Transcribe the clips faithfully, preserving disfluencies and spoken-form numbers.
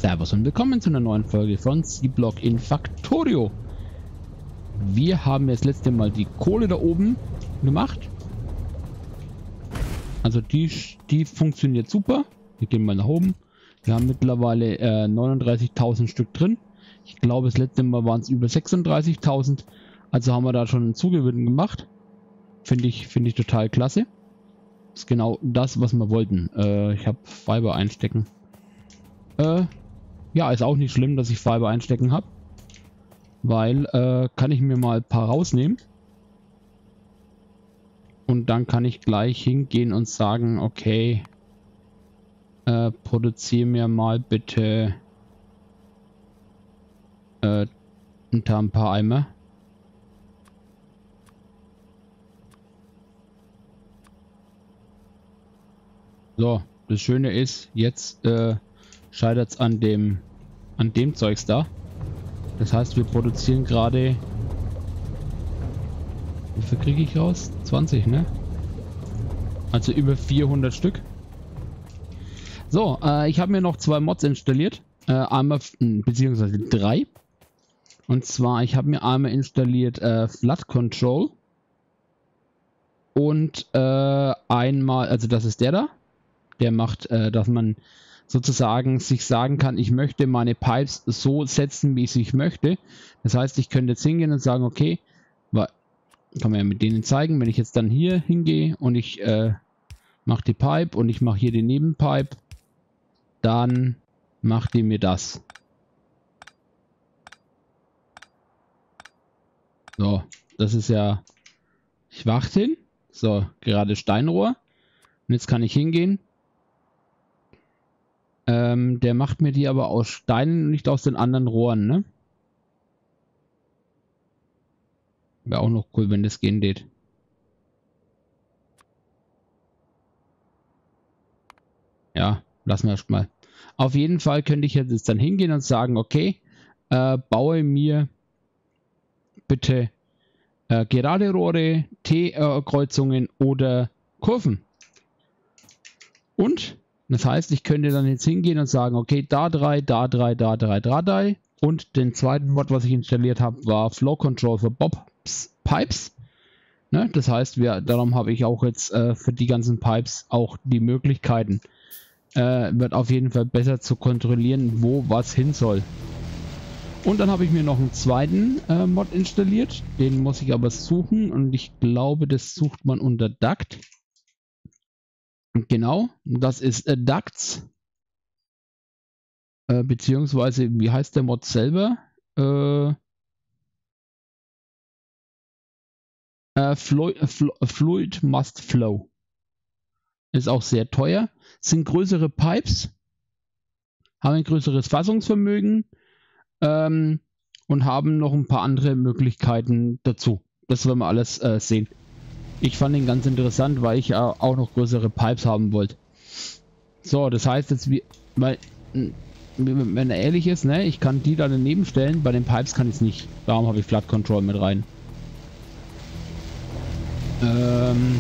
Servus und willkommen zu einer neuen Folge von C-Block in Factorio. Wir haben das letzte Mal die Kohle da oben gemacht. Also die, die funktioniert super. Wir gehen mal nach oben. Wir haben mittlerweile äh, neununddreißigtausend Stück drin. Ich glaube, das letzte Mal waren es über sechsunddreißigtausend. Also haben wir da schon einen Zugewinn gemacht. Finde ich, finde ich total klasse. Das ist genau das, was wir wollten. Äh, ich habe Fiber einstecken. Äh, ja, ist auch nicht schlimm, dass ich Fiber einstecken habe. Weil, äh, kann ich mir mal ein paar rausnehmen. Und dann kann ich gleich hingehen und sagen, okay, äh, produziere mir mal bitte äh, ein paar Eimer. So, das Schöne ist, jetzt äh, scheitert es an dem, an dem Zeugs da. Das heißt, wir produzieren gerade... Wie viel kriege ich raus? zwanzig, ne? Also über vierhundert Stück. So, äh, ich habe mir noch zwei Mods installiert. Äh, einmal, beziehungsweise drei. Und zwar, ich habe mir einmal installiert äh, Flood Control. Und äh, einmal, also das ist der da. Der macht, äh, dass man sozusagen sich sagen kann, ich möchte meine Pipes so setzen, wie ich sie möchte. Das heißt, ich könnte jetzt hingehen und sagen, okay, kann man ja mit denen zeigen, wenn ich jetzt dann hier hingehe und ich äh, mache die Pipe und ich mache hier die Nebenpipe, dann macht die mir das. So, das ist ja, ich warte hin, so, gerade Steinrohr und jetzt kann ich hingehen. Ähm, der macht mir die aber aus Steinen und nicht aus den anderen Rohren, ne? Wäre auch noch cool, wenn das gehen geht. Ja, lassen wir erstmal. Auf jeden Fall könnte ich jetzt dann hingehen und sagen, okay, äh, baue mir bitte äh, gerade Rohre, T-Kreuzungen oder Kurven. Und das heißt, ich könnte dann jetzt hingehen und sagen, okay, da drei, da drei, da drei, da drei. Und den zweiten Mod, was ich installiert habe, war Flow Control für Bob Pipes. Ne? Das heißt, wir, darum habe ich auch jetzt äh, für die ganzen Pipes auch die Möglichkeiten. Äh, wird auf jeden Fall besser zu kontrollieren, wo was hin soll. Und dann habe ich mir noch einen zweiten äh, Mod installiert. Den muss ich aber suchen und ich glaube, das sucht man unter Duct. Genau, das ist äh, Ducts. Äh, beziehungsweise, wie heißt der Mod selber? Äh, äh, Fluid, Flu Fluid Must Flow. Ist auch sehr teuer. Sind größere Pipes. Haben ein größeres Fassungsvermögen. Ähm, und haben noch ein paar andere Möglichkeiten dazu. Das werden wir alles äh, sehen. Ich fand ihn ganz interessant, weil ich äh, auch noch größere Pipes haben wollte. So, das heißt jetzt, wie, weil, wenn er ehrlich ist, ne, ich kann die da daneben stellen, bei den Pipes kann ich es nicht. Darum habe ich Flood Control mit rein. Ähm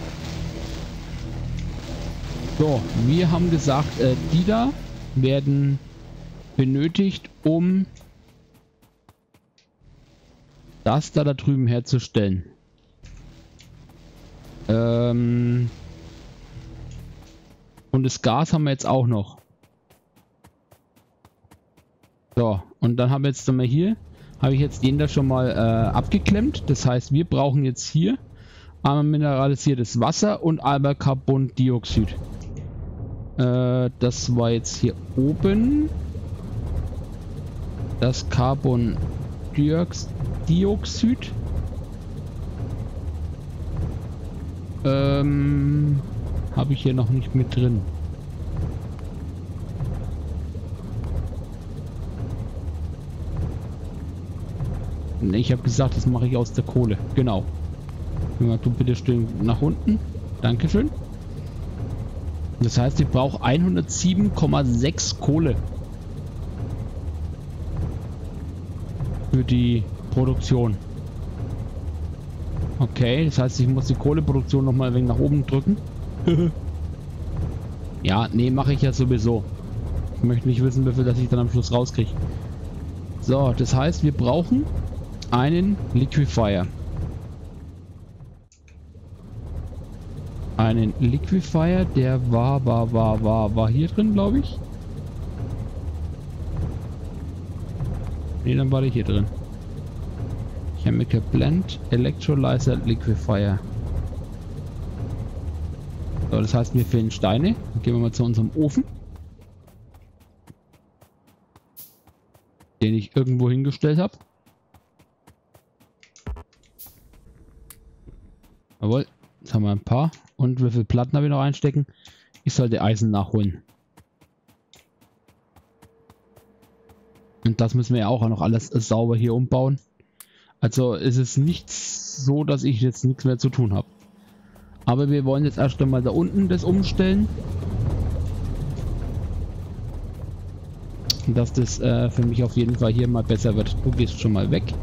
so, wir haben gesagt, äh, die da werden benötigt, um das da da drüben herzustellen. Ähm und das Gas haben wir jetzt auch noch. So, und dann haben wir jetzt mal hier, habe ich jetzt den da schon mal äh, abgeklemmt. Das heißt, wir brauchen jetzt hier einmal mineralisiertes Wasser und einmal Carbondioxid. Äh, das war jetzt hier oben. Das Carbondioxid. Ähm, habe ich hier noch nicht mit drin. Ich habe gesagt, das mache ich aus der Kohle. Genau. Du bitte still nach unten. Dankeschön. Das heißt, ich brauche hundertsieben Komma sechs Kohle. Für die Produktion. Okay, das heißt, ich muss die Kohleproduktion noch mal ein wenig nach oben drücken. Ja, nee, mache ich ja sowieso. Ich möchte nicht wissen, wie viel das ich dann am Schluss rauskriege. So, das heißt, wir brauchen einen Liquefier. Einen Liquefier, der war, war, war, war, war hier drin, glaube ich. Ne, dann war der hier drin. Chemical Blend, Electrolyzer, Liquefier. So, das heißt, mir fehlen Steine. Dann gehen wir mal zu unserem Ofen. Den ich irgendwo hingestellt habe. Jawohl, jetzt haben wir ein paar. Und wie viele Platten habe ich noch einstecken? Ich sollte Eisen nachholen. Und das müssen wir ja auch noch alles sauber hier umbauen. Also ist es nicht so, dass ich jetzt nichts mehr zu tun habe. Aber wir wollen jetzt erst einmal da unten das umstellen. Dass das äh, für mich auf jeden Fall hier mal besser wird. Du gehst schon mal weg.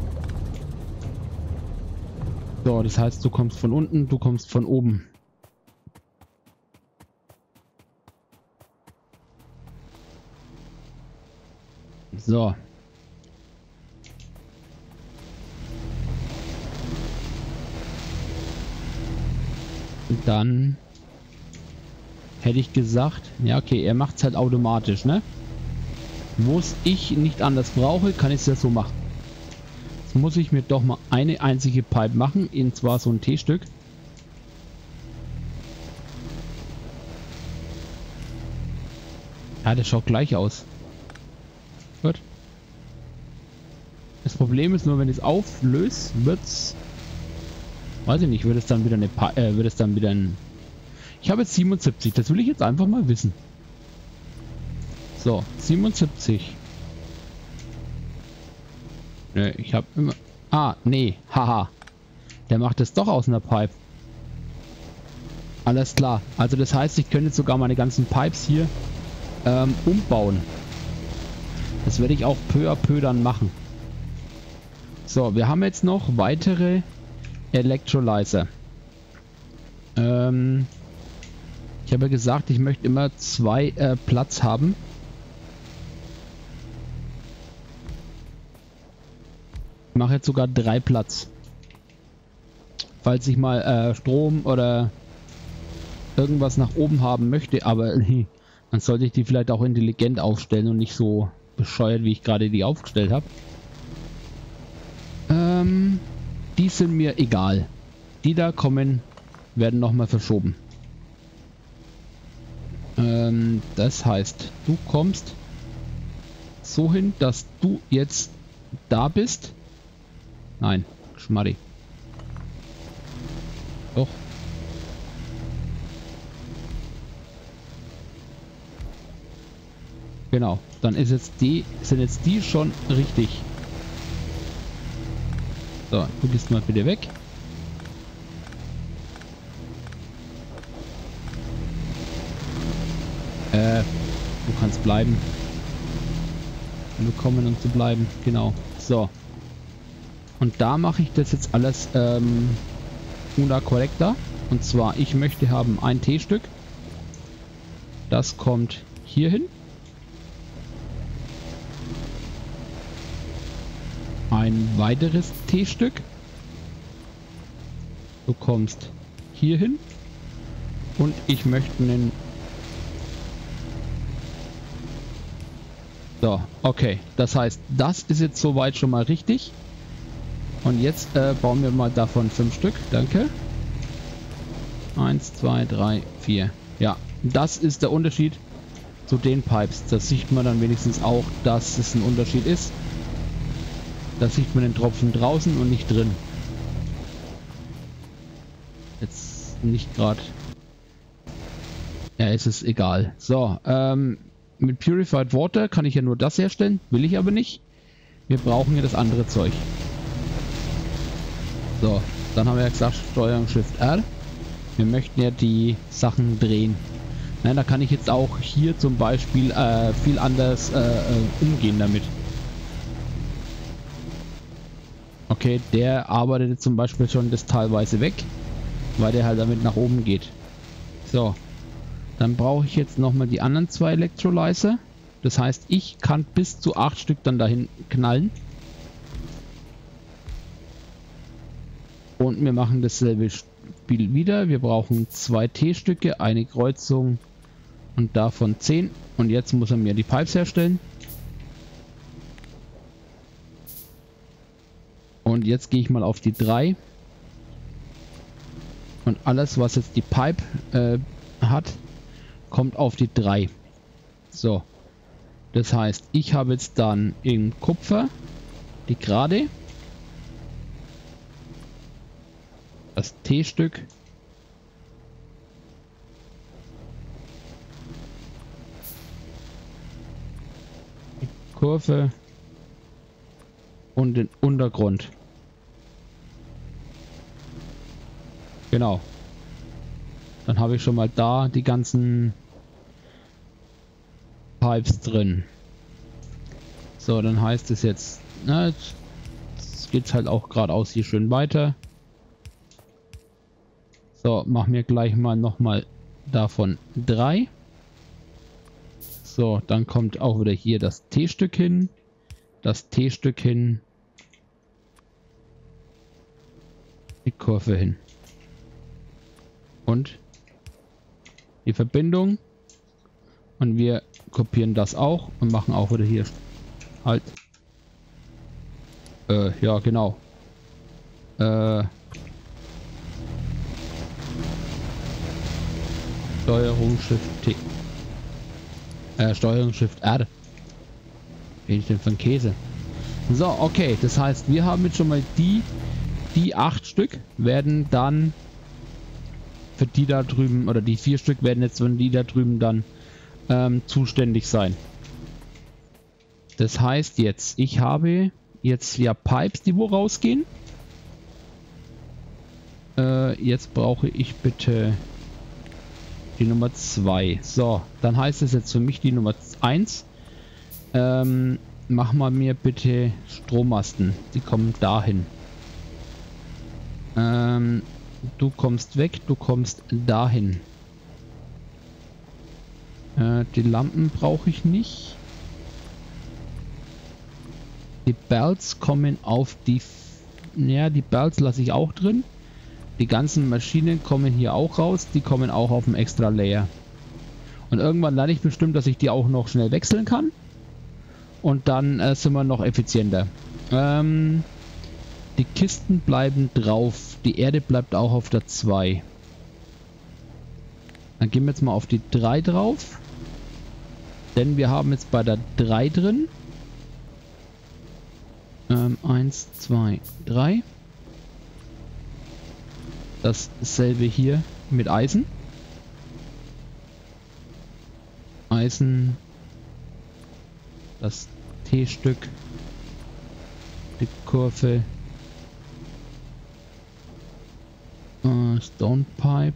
So, das heißt, du kommst von unten, du kommst von oben. So. Und dann hätte ich gesagt, ja okay, er macht es halt automatisch, ne? Wo es ich nicht anders brauche, kann ich es ja so machen. Jetzt muss ich mir doch mal eine einzige Pipe machen, und zwar so ein T-Stück. Ja, das schaut gleich aus. Gut. Das Problem ist nur, wenn ich es auflöse, wird's, weiß ich nicht, wird es dann wieder eine pa äh, wird es dann wieder ein. Ich habe jetzt siebenundsiebzig, das will ich jetzt einfach mal wissen. So, siebenundsiebzig. Ne, ich habe immer. Ah, nee, haha. Der macht es doch aus einer Pipe. Alles klar. Also das heißt, ich könnte jetzt sogar meine ganzen Pipes hier ähm, umbauen. Das werde ich auch peu à peu dann machen. So, wir haben jetzt noch weitere Electrolyzer. Ähm, ich habe ja gesagt, ich möchte immer zwei äh, Platz haben. Ich mache jetzt sogar drei Platz. Falls ich mal äh, Strom oder irgendwas nach oben haben möchte, aber dann sollte ich die vielleicht auch intelligent aufstellen und nicht so bescheuert, wie ich gerade die aufgestellt habe. Ähm, die sind mir egal. Die da kommen, werden nochmal verschoben. Ähm, das heißt, du kommst so hin, dass du jetzt da bist. Nein, Schmarri. Doch. Genau, dann ist jetzt die, sind jetzt die schon richtig. So, du gehst mal bitte weg. Äh, du kannst bleiben. Willkommen, um zu bleiben. Genau. So. Und da mache ich das jetzt alles ähm, una correcta. Und zwar, ich möchte haben ein T-Stück. Das kommt hier hin. Ein weiteres T-Stück. Du kommst hier hin. Und ich möchte einen... So, okay. Das heißt, das ist jetzt soweit schon mal richtig. Und jetzt äh, bauen wir mal davon fünf Stück. Danke. Eins, zwei, drei, vier. Ja, das ist der Unterschied zu den Pipes. Das sieht man dann wenigstens auch, dass es ein Unterschied ist. Da sieht man den Tropfen draußen und nicht drin. Jetzt nicht gerade. Ja, es ist egal. So, ähm, mit Purified Water kann ich ja nur das herstellen. Will ich aber nicht. Wir brauchen ja das andere Zeug. So, dann haben wir ja gesagt, Steuerung Shift R. Wir möchten ja die Sachen drehen. Nein, da kann ich jetzt auch hier zum Beispiel äh, viel anders äh, umgehen damit. Okay, der arbeitet jetzt zum Beispiel schon das teilweise weg, weil der halt damit nach oben geht. So, dann brauche ich jetzt nochmal die anderen zwei Electrolyzer. Das heißt, ich kann bis zu acht Stück dann dahin knallen. Und wir machen dasselbe Spiel wieder. Wir brauchen zwei T-Stücke, eine Kreuzung und davon zehn. Und jetzt muss er mir die Pipes herstellen. Und jetzt gehe ich mal auf die drei. Und alles, was jetzt die Pipe äh, hat, kommt auf die drei. So. Das heißt, ich habe jetzt dann im Kupfer die gerade. Das T-Stück. Die Kurve. Und den Untergrund. Genau. Dann habe ich schon mal da die ganzen Pipes drin. So, dann heißt es jetzt, na, jetzt geht es halt auch geradeaus hier schön weiter. So, machen wir gleich mal nochmal davon drei. So, dann kommt auch wieder hier das T-Stück hin. Das T-Stück hin. Die Kurve hin. Und die Verbindung. Und wir kopieren das auch und machen auch wieder hier halt. Äh, ja, genau. Äh, Steuerung Shift T. Äh, Steuerung Shift R. Wie ich denn für ein Käse? So, okay. Das heißt, wir haben jetzt schon mal die, die acht Stück werden dann für die da drüben, oder die vier Stück werden jetzt, wenn die da drüben dann ähm, zuständig sein. Das heißt jetzt, ich habe jetzt ja Pipes, die wo rausgehen. Äh, jetzt brauche ich bitte die Nummer zwei. So, dann heißt es jetzt für mich die Nummer eins. Ähm, mach mal mir bitte Strommasten. Die kommen dahin. Ähm, du kommst weg, du kommst dahin. Äh, die Lampen brauche ich nicht. Die Bells kommen auf die... Ja, die Bells lasse ich auch drin. Die ganzen Maschinen kommen hier auch raus. Die kommen auch auf dem extra Layer. Und irgendwann lerne ich bestimmt, dass ich die auch noch schnell wechseln kann. Und dann äh, sind wir noch effizienter. Ähm, die Kisten bleiben drauf. Die Erde bleibt auch auf der zwei. Dann gehen wir jetzt mal auf die drei drauf. Denn wir haben jetzt bei der drei drin. Ähm, eins, zwei, drei. Dasselbe hier mit Eisen. Eisen. Das T-Stück. Die Kurve. Äh, Stone Pipe.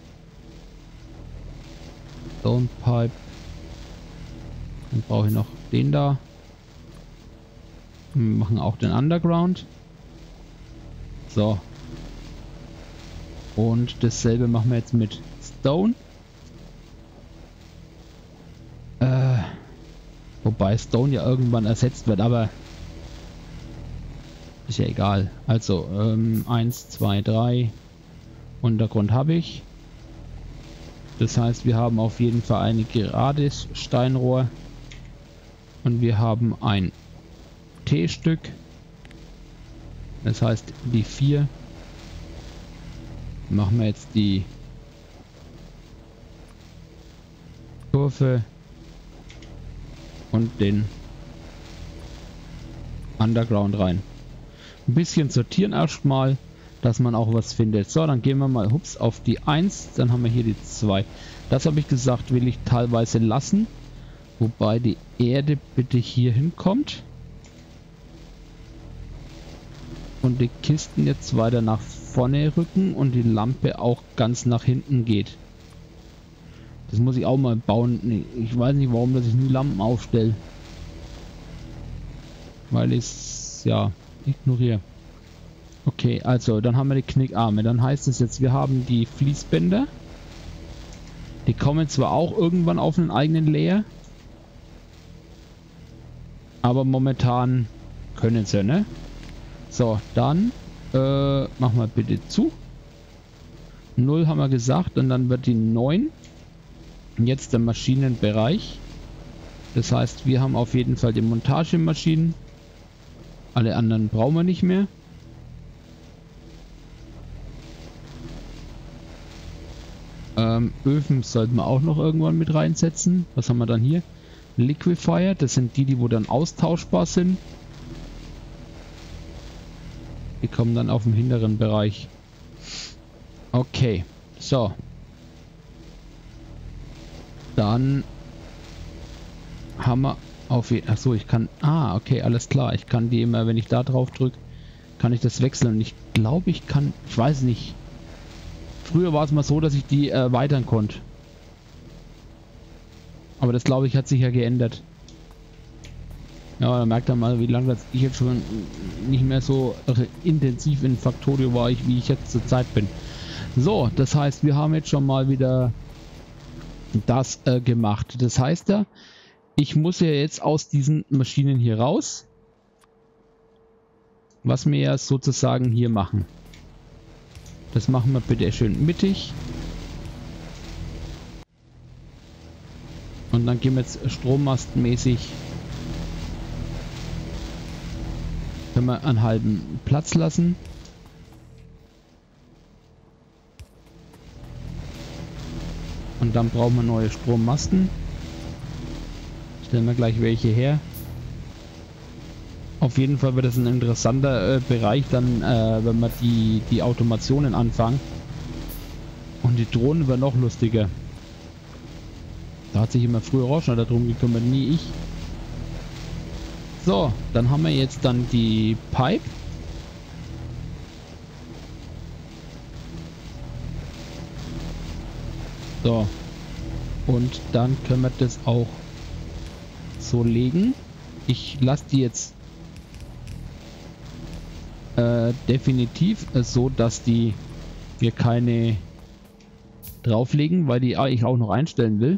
Stone Pipe. Dann brauche ich noch den da. Wir machen auch den Underground. So. Und dasselbe machen wir jetzt mit Stone. Äh, wobei Stone ja irgendwann ersetzt wird, aber ist ja egal. Also, ähm, eins, zwei, drei. Untergrund habe ich. Das heißt, wir haben auf jeden Fall ein gerades Steinrohr. Und wir haben ein T-Stück. Das heißt, die vier. Machen wir jetzt die Kurve und den Underground rein. Ein bisschen sortieren erstmal, dass man auch was findet. So, dann gehen wir mal hups auf die eins, dann haben wir hier die zwei. Das habe ich gesagt, will ich teilweise lassen, wobei die Erde bitte hier hinkommt und die Kisten jetzt weiter nach vorne rücken und die Lampe auch ganz nach hinten geht. Das muss ich auch mal bauen. Ich weiß nicht, warum dass ich nie Lampen aufstelle. Weil ich es ja ignoriere. Okay, also dann haben wir die Knickarme. Dann heißt es jetzt, wir haben die Fließbänder. Die kommen zwar auch irgendwann auf einen eigenen Layer. Aber momentan können sie, ne? So, dann äh, machen wir bitte zu. null haben wir gesagt und dann wird die neun. Und jetzt der Maschinenbereich. Das heißt, wir haben auf jeden Fall die Montagemaschinen. Alle anderen brauchen wir nicht mehr. Ähm, Öfen sollten wir auch noch irgendwann mit reinsetzen. Was haben wir dann hier? Liquefier, das sind die, die wo dann austauschbar sind. Die kommen dann auf dem hinteren Bereich. Okay, so. Dann haben wir auf jeden Fall... Achso, ich kann... Ah, okay, alles klar. Ich kann die immer, wenn ich da drauf drücke, kann ich das wechseln. Ich glaube, ich kann... Ich weiß nicht. Früher war es mal so, dass ich die erweitern konnte. Aber das, glaube ich, hat sich ja geändert. Ja, da merkt man mal, wie lange ich jetzt schon nicht mehr so intensiv in Factorio war, ich, wie ich jetzt zur Zeit bin. So, das heißt, wir haben jetzt schon mal wieder das äh, gemacht. Das heißt ja, ich muss ja jetzt aus diesen Maschinen hier raus. Was wir ja sozusagen hier machen. Das machen wir bitte schön mittig. Und dann gehen wir jetzt strommastenmäßig. Können wir einen halben Platz lassen. Und dann brauchen wir neue Strommasten. Stellen wir gleich welche her. Auf jeden Fall wird das ein interessanter äh, Bereich dann, äh, wenn wir die, die Automationen anfangen. Und die Drohnen werden noch lustiger. Da hat sich immer früher auch schon darum gekümmert, nie ich. So, dann haben wir jetzt dann die Pipe. So. Und dann können wir das auch so legen. Ich lasse die jetzt äh, definitiv äh, so, dass die wir keine drauflegen, weil die ich auch noch einstellen will.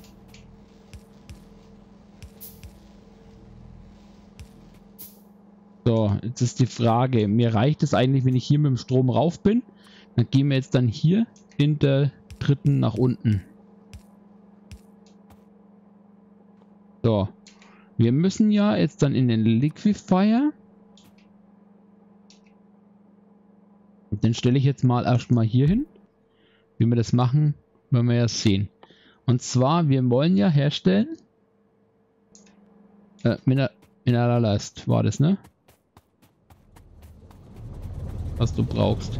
So, jetzt ist die Frage, mir reicht es eigentlich, wenn ich hier mit dem Strom rauf bin? Dann gehen wir jetzt dann hier in der dritten nach unten. So, wir müssen ja jetzt dann in den Liquefier. Den stelle ich jetzt mal erstmal hier hin. Wie wir das machen, werden wir ja sehen. Und zwar, wir wollen ja herstellen. Äh, Mineralast war das, ne? Was du brauchst.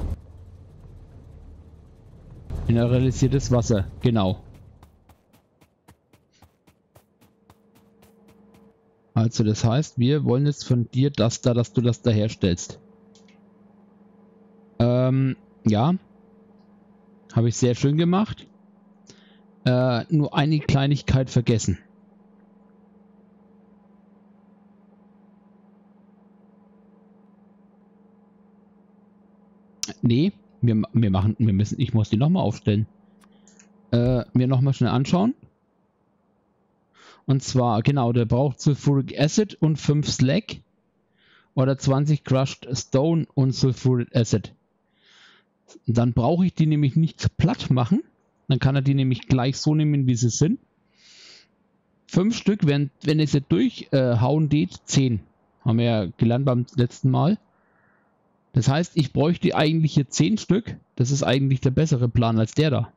Mineralisiertes Wasser, genau. Also das heißt, wir wollen jetzt von dir das da, dass du das da herstellst. Ähm, ja. Habe ich sehr schön gemacht. Äh, nur eine Kleinigkeit vergessen. Nee, wir, wir machen, wir müssen, ich muss die nochmal aufstellen. Äh, mir nochmal schnell anschauen. Und zwar, genau, der braucht Sulfuric Acid und fünf Slag. Oder zwanzig Crushed Stone und Sulfuric Acid. Dann brauche ich die nämlich nicht platt machen. Dann kann er die nämlich gleich so nehmen, wie sie sind. Fünf Stück, wenn, wenn es jetzt durchhauen äh, geht, zehn. Haben wir ja gelernt beim letzten Mal. Das heißt, ich bräuchte eigentlich hier zehn Stück. Das ist eigentlich der bessere Plan als der da.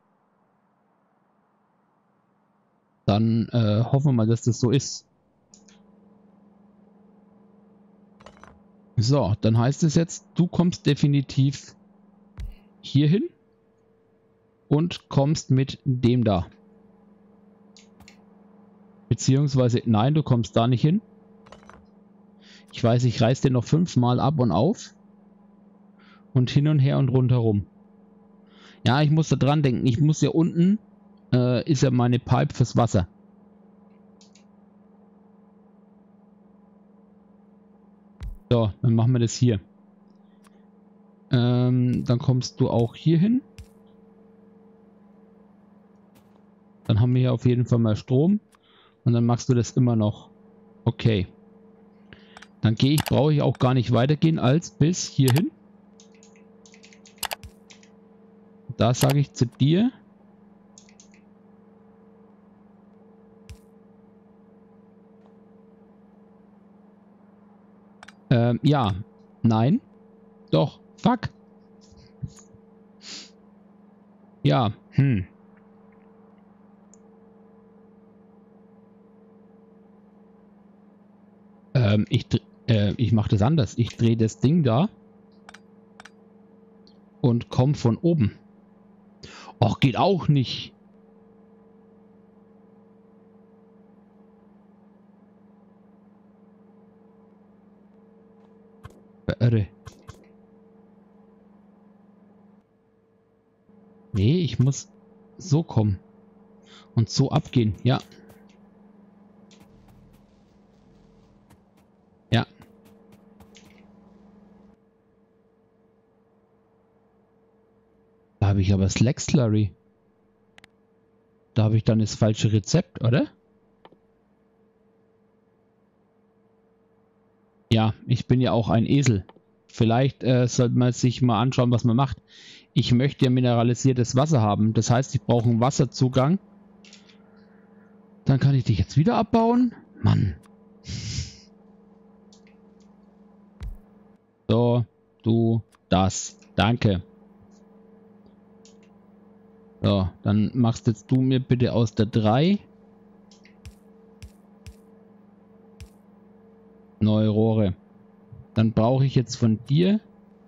Dann äh, hoffen wir mal, dass das so ist. So, dann heißt es jetzt, du kommst definitiv hier hin und kommst mit dem da. Beziehungsweise, nein, du kommst da nicht hin. Ich weiß, ich reiß den noch fünfmal ab und auf. Und hin und her und rundherum. Ja, ich muss da dran denken. Ich muss ja unten, äh, ist ja meine Pipe fürs Wasser. So, dann machen wir das hier. Ähm, dann kommst du auch hier hin. Dann haben wir hier auf jeden Fall mal Strom. Und dann machst du das immer noch. Okay. Dann gehe ich, brauche ich auch gar nicht weitergehen als bis hierhin. Da sage ich zu dir. Ähm, ja. Nein. Doch. Fuck. Ja. Hm. Ähm, ich, äh, ich mache das anders. Ich drehe das Ding da und komme von oben. Och, geht auch nicht. Irre. Nee, ich muss so kommen. Und so abgehen. Ja. Ja. Da habe ich aber Slack-Slurry. Da habe ich dann das falsche Rezept, oder? Ja, ich bin ja auch ein Esel. Vielleicht äh, sollte man sich mal anschauen, was man macht. Ich möchte ja mineralisiertes Wasser haben. Das heißt, ich brauche einen Wasserzugang. Dann kann ich dich jetzt wieder abbauen. Mann. So, du, das. Danke. So, dann machst jetzt du mir bitte aus der drei neue Rohre. Dann brauche ich jetzt von dir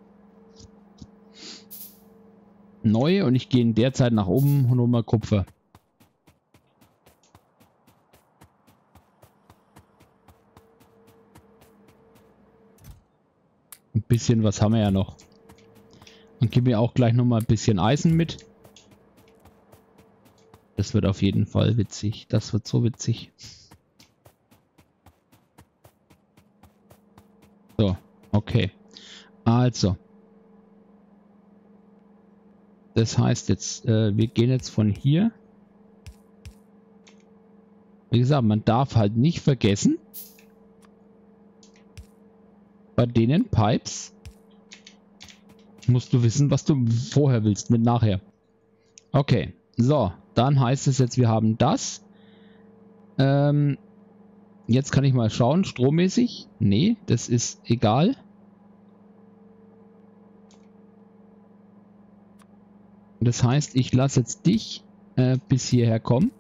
neu und ich gehe in der Zeit nach oben und hole mal Kupfer. Ein bisschen was haben wir ja noch. Und gib mir auch gleich noch mal ein bisschen Eisen mit. Das wird auf jeden Fall witzig. Das wird so witzig. So, okay. Also. Das heißt jetzt, äh, wir gehen jetzt von hier. Wie gesagt, man darf halt nicht vergessen, bei denen Pipes musst du wissen, was du vorher willst mit nachher. Okay, so, dann heißt es jetzt, wir haben das. Ähm, jetzt kann ich mal schauen, strommäßig. Nee, das ist egal. Das heißt, ich lasse jetzt dich äh, bis hierher kommen.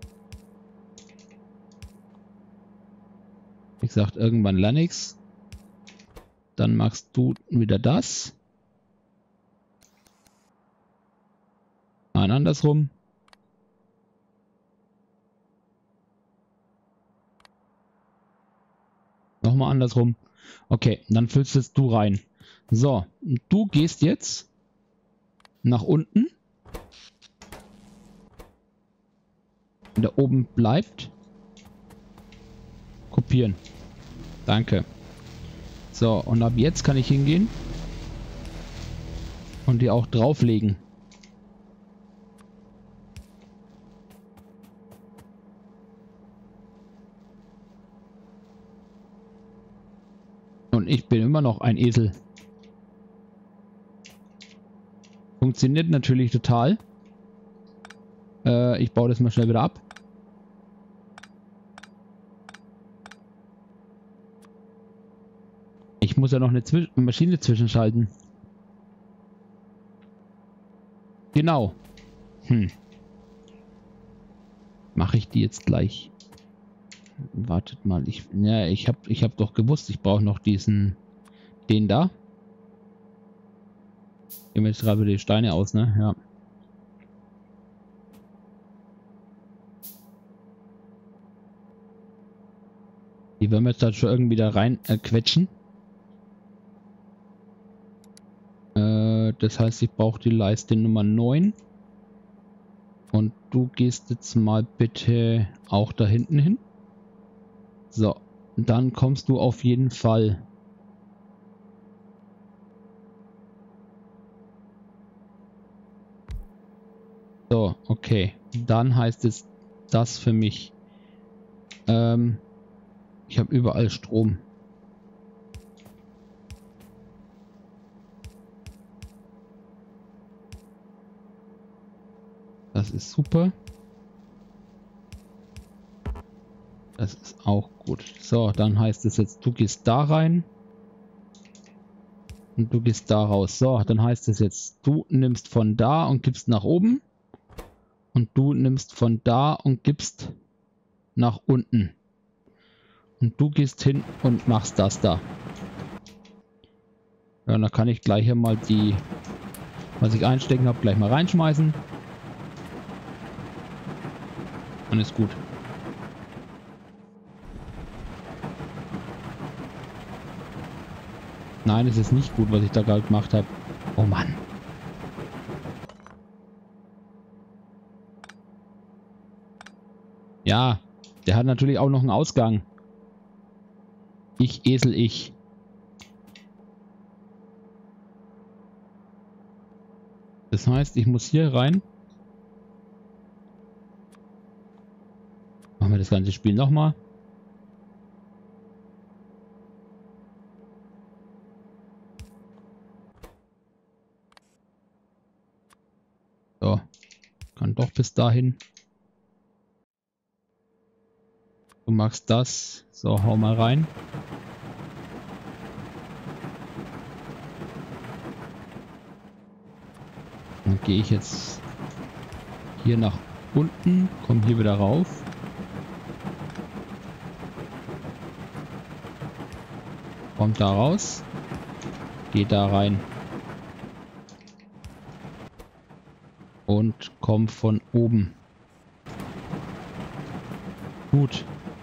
Wie gesagt, irgendwann Lanix. Dann machst du wieder das. Nein, andersrum. Nochmal andersrum. Okay, dann füllst jetzt du rein. So, du gehst jetzt nach unten. Und da oben bleibt. Kopieren. Danke. So, und ab jetzt kann ich hingehen. Und die auch drauflegen. Und ich bin immer noch ein Esel. Funktioniert natürlich total. Äh, ich baue das mal schnell wieder ab. Ich muss ja noch eine Zwisch- Maschine zwischenschalten. Genau. Hm. Mache ich die jetzt gleich. Wartet mal, ich ja, ich habe ich habe doch gewusst, ich brauche noch diesen den da. Gehen wir jetzt gerade die Steine aus, ne? Ja. Die werden wir jetzt da schon irgendwie da rein äh, quetschen. Äh, das heißt, ich brauche die Leiste Nummer neun. Und du gehst jetzt mal bitte auch da hinten hin. So, dann kommst du auf jeden Fall. So, okay. Dann heißt es das für mich. Ähm, ich habe überall Strom. Das ist super. Das ist auch gut. So, dann heißt es jetzt, du gehst da rein. Und du gehst da raus. So, dann heißt es jetzt, du nimmst von da und gibst nach oben. Und du nimmst von da und gibst nach unten. Und du gehst hin und machst das da. Ja, dann kann ich gleich hier mal die, was ich einstecken habe, gleich mal reinschmeißen. Dann ist gut. Nein, es ist nicht gut, was ich da gerade gemacht habe. Oh Mann. Ja, der hat natürlich auch noch einen Ausgang. Ich Esel, ich. Das heißt, ich muss hier rein. Machen wir das ganze Spiel nochmal. So. Kann doch bis dahin. Du magst das. So, hau mal rein. Dann gehe ich jetzt hier nach unten, komme hier wieder rauf. Kommt da raus. Geht da rein. Und kommt von oben. Gut.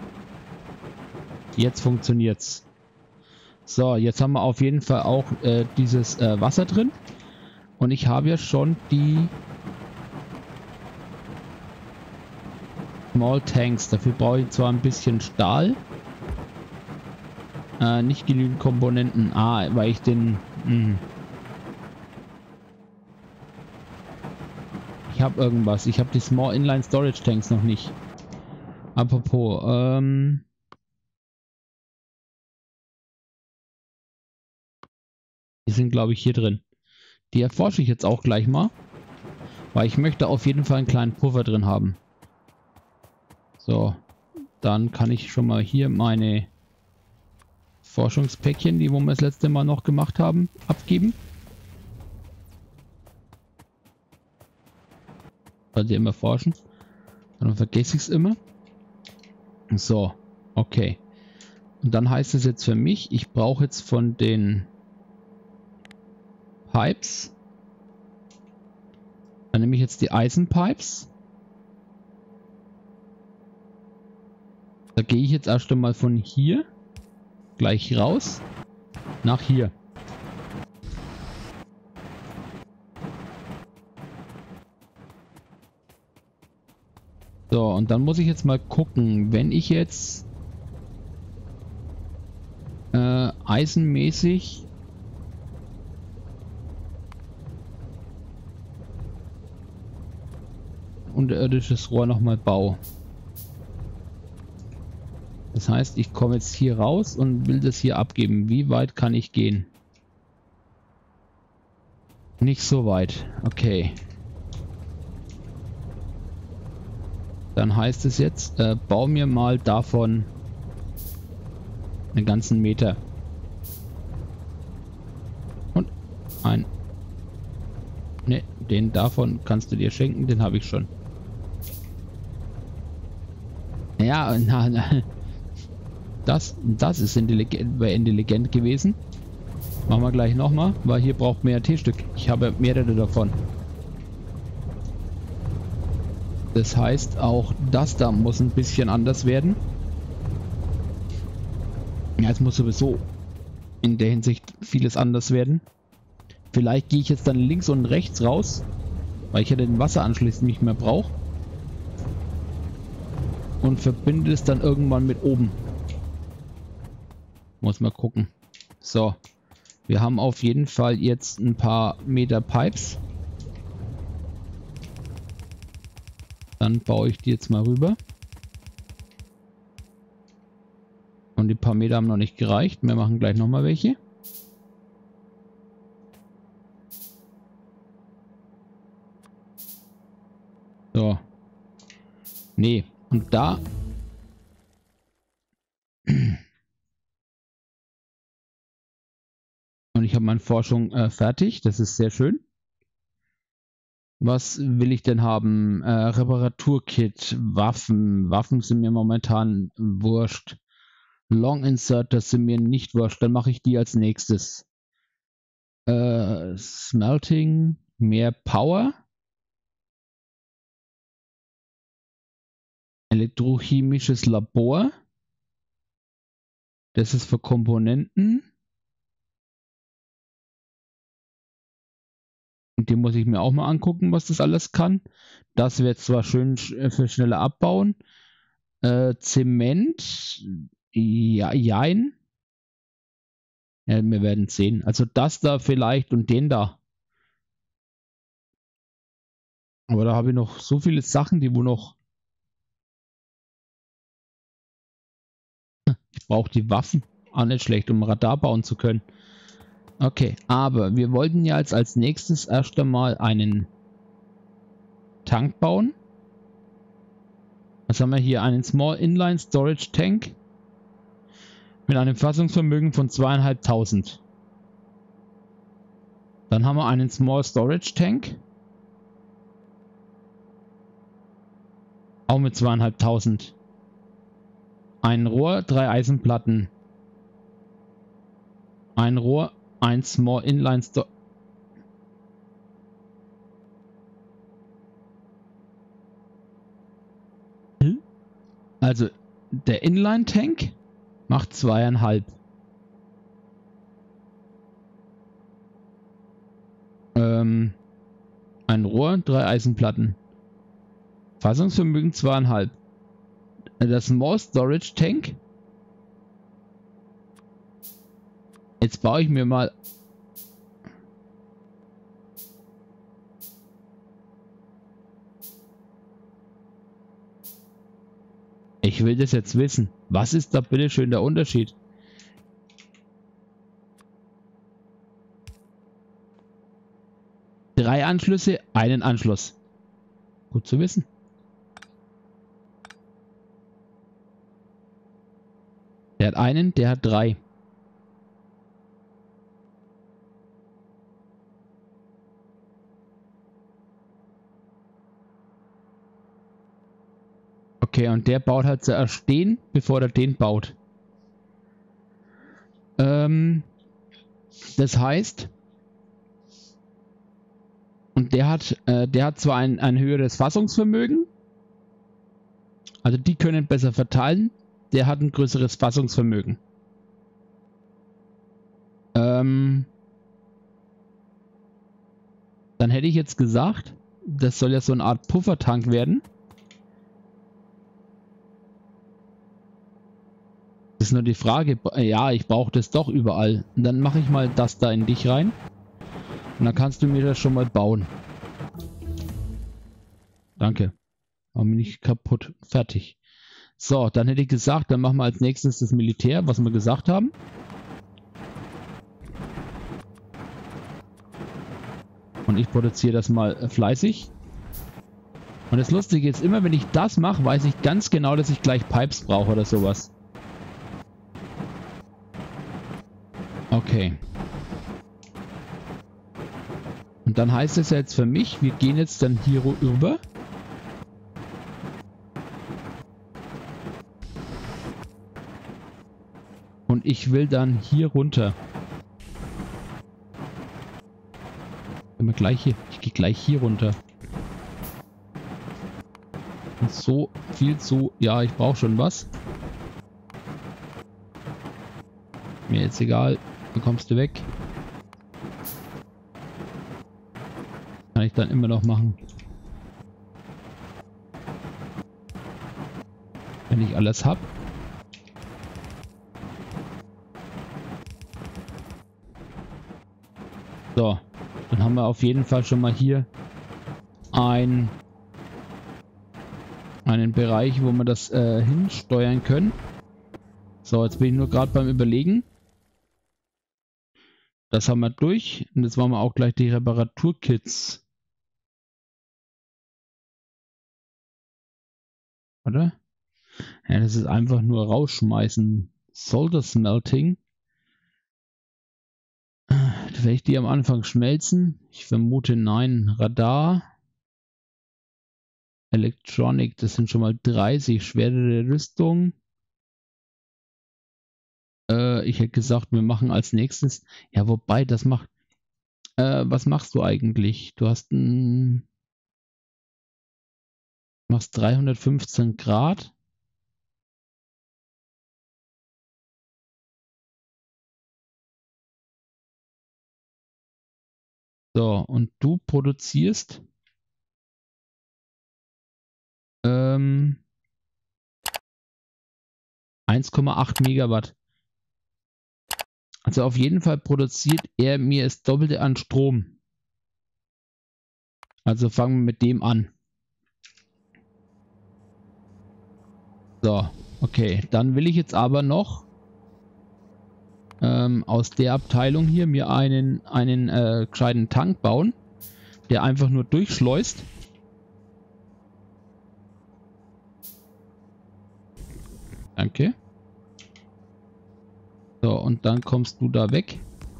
Jetzt funktioniert's. So, jetzt haben wir auf jeden Fall auch äh, dieses äh, Wasser drin. Und ich habe ja schon die Small Tanks. Dafür brauche ich zwar ein bisschen Stahl. Äh, nicht genügend Komponenten. Ah, weil ich den... Mh. Ich habe irgendwas. Ich habe die Small Inline Storage Tanks noch nicht. Apropos, ähm... die sind, glaube ich, hier drin. Die erforsche ich jetzt auch gleich mal. Weil ich möchte auf jeden Fall einen kleinen Puffer drin haben. So. Dann kann ich schon mal hier meine Forschungspäckchen, die wo wir das letzte Mal noch gemacht haben, abgeben. Weil sie immer forschen. Dann vergesse ich es immer. So. Okay. Und dann heißt es jetzt für mich, ich brauche jetzt von den Pipes. Dann nehme ich jetzt die Eisenpipes. Da gehe ich jetzt erst einmal von hier gleich raus nach hier. So, und dann muss ich jetzt mal gucken, wenn ich jetzt äh, eisenmäßig unterirdisches Rohr nochmal baue. Das heißt, ich komme jetzt hier raus und will das hier abgeben. Wie weit kann ich gehen? Nicht so weit. Okay. Dann heißt es jetzt, äh, bau mir mal davon einen ganzen Meter. Und ein... Ne, den davon kannst du dir schenken, den habe ich schon. Ja, na, na. Das, das ist intelligent, wäre intelligent gewesen. Machen wir gleich nochmal, weil hier braucht mehr T-Stück. Ich habe mehrere davon. Das heißt, auch das da muss ein bisschen anders werden. Ja, es muss sowieso in der Hinsicht vieles anders werden. Vielleicht gehe ich jetzt dann links und rechts raus, weil ich ja den Wasseranschluss nicht mehr brauche. Und verbinde es dann irgendwann mit oben. Muss mal gucken. So. Wir haben auf jeden Fall jetzt ein paar Meter Pipes. Dann baue ich die jetzt mal rüber. Und die paar Meter haben noch nicht gereicht. Wir machen gleich nochmal welche. So. Nee. Und da... Und ich habe meine Forschung äh, fertig. Das ist sehr schön. Was will ich denn haben? Äh, Reparaturkit, Waffen. Waffen sind mir momentan wurscht. Long Inserters sind mir nicht wurscht. Dann mache ich die als nächstes. Äh, Smelting, mehr Power. Elektrochemisches Labor. Das ist für Komponenten. Und die muss ich mir auch mal angucken, was das alles kann. Das wird zwar schön für schneller abbauen. Äh, Zement. Ja, jein. Ja, wir werden sehen. Also das da vielleicht und den da. Aber da habe ich noch so viele Sachen, die wo noch... Ich brauche die Waffen. Auch nicht schlecht, um Radar bauen zu können. Okay, aber wir wollten ja jetzt als nächstes erst einmal einen Tank bauen. Was haben wir hier? Einen Small Inline Storage Tank mit einem Fassungsvermögen von zweitausendfünfhundert. Dann haben wir einen Small Storage Tank. Auch mit zweitausendfünfhundert. Ein Rohr, drei Eisenplatten. Ein Rohr, ein Small Inline Storage. Also der Inline Tank macht zweieinhalb. Ähm, ein Rohr, drei Eisenplatten. Fassungsvermögen zweieinhalb. Das Small Storage Tank. Jetzt baue ich mir mal... Ich will das jetzt wissen. Was ist da bitte schön der Unterschied? Drei Anschlüsse, einen Anschluss. Gut zu wissen. Der hat einen, der hat drei. Okay, und der baut halt zuerst den, bevor er den baut. Ähm, das heißt, und der hat, äh, der hat zwar ein, ein höheres Fassungsvermögen, also die können besser verteilen, der hat ein größeres Fassungsvermögen. Ähm, dann hätte ich jetzt gesagt, das soll ja so eine Art Puffertank werden. Das ist nur die Frage, ja, ich brauche das doch überall. Und dann mache ich mal das da in dich rein. Und dann kannst du mir das schon mal bauen. Danke. War mir nicht kaputt. Fertig. So, dann hätte ich gesagt, dann machen wir als nächstes das Militär, was wir gesagt haben. Und ich produziere das mal fleißig. Und das Lustige ist, immer wenn ich das mache, weiß ich ganz genau, dass ich gleich Pipes brauche oder sowas. Okay. Und dann heißt es ja jetzt für mich, wir gehen jetzt dann hier rüber. Und ich will dann hier runter. Wenn wir gleich hier, ich gehe gleich hier runter. Und so viel zu, ja, ich brauche schon was. Mir jetzt egal, dann kommst du weg. Kann ich dann immer noch machen. Wenn ich alles habe. So, dann haben wir auf jeden Fall schon mal hier ein, einen Bereich, wo wir das äh, hinsteuern können. So, jetzt bin ich nur gerade beim Überlegen. Das haben wir durch. Und jetzt wollen wir auch gleich die Reparaturkits Oder? Ja, das ist einfach nur rausschmeißen. Solder Smelting. Werde ich die am Anfang schmelzen? Ich vermute nein. Radar. Electronic, das sind schon mal dreißig. Schwere Rüstung. Äh, ich hätte gesagt, wir machen als nächstes. Ja, wobei, das macht. Äh, was machst du eigentlich? Du hast ein. Machst dreihundertfünfzehn Grad. So, und du produzierst ähm, eins Komma acht Megawatt. Also auf jeden Fall produziert er mir das Doppelte an Strom. Also fangen wir mit dem an. So, okay. Dann will ich jetzt aber noch ähm, aus der Abteilung hier mir einen, einen äh, gescheiten Tank bauen, der einfach nur durchschleust. Danke. So, und dann kommst du da weg.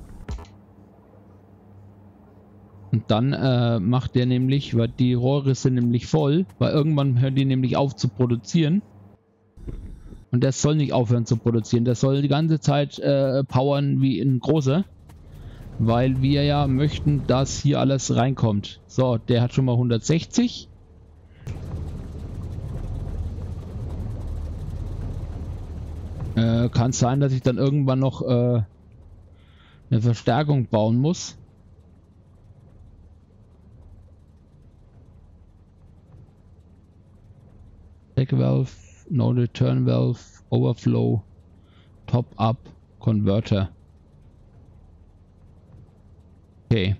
Und dann äh, macht der nämlich, weil die Rohre sind nämlich voll, weil irgendwann hören die nämlich auf zu produzieren. Und der soll nicht aufhören zu produzieren. Der soll die ganze Zeit äh, powern wie ein großer. Weil wir ja möchten, dass hier alles reinkommt. So, der hat schon mal hundertsechzig. Äh, kann sein, dass ich dann irgendwann noch äh, eine Verstärkung bauen muss. Check Valve, No Return Valve, Overflow, Top Up, Converter. Okay.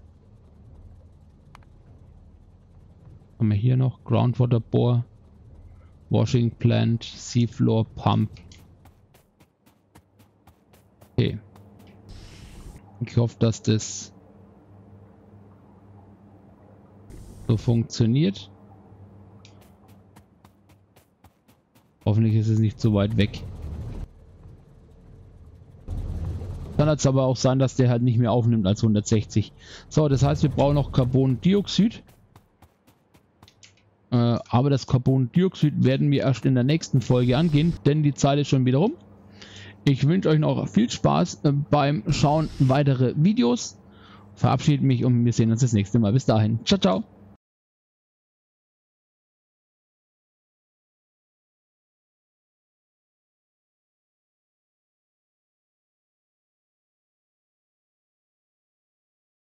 Haben wir hier noch Groundwater Bore, Washing Plant, Seafloor Pump. Okay. Ich hoffe, dass das so funktioniert. Hoffentlich ist es nicht so weit weg. Kann jetzt aber auch sein, dass der halt nicht mehr aufnimmt als hundertsechzig. So, das heißt, wir brauchen noch Carbondioxid. Äh, aber das Carbondioxid werden wir erst in der nächsten Folge angehen, denn die Zeit ist schon wieder rum. Ich wünsche euch noch viel Spaß äh, beim Schauen weitere Videos. Verabschiede mich und wir sehen uns das nächste Mal. Bis dahin. Ciao, ciao.